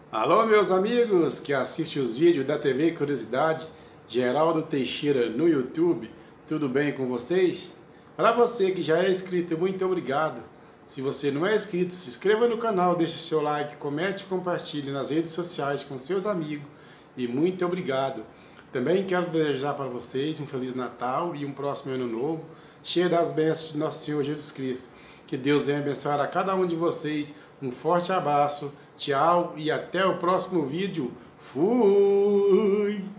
Alô, meus amigos que assistem os vídeos da TV Curiosidade, Geraldo Teixeira no YouTube, tudo bem com vocês? Para você que já é inscrito, muito obrigado. Se você não é inscrito, se inscreva no canal, deixe seu like, comente e compartilhe nas redes sociais com seus amigos e muito obrigado. Também quero desejar para vocês um Feliz Natal e um próximo Ano Novo, cheio das bênçãos de Nosso Senhor Jesus Cristo. Que Deus venha abençoar a cada um de vocês. Um forte abraço, tchau e até o próximo vídeo. Fui!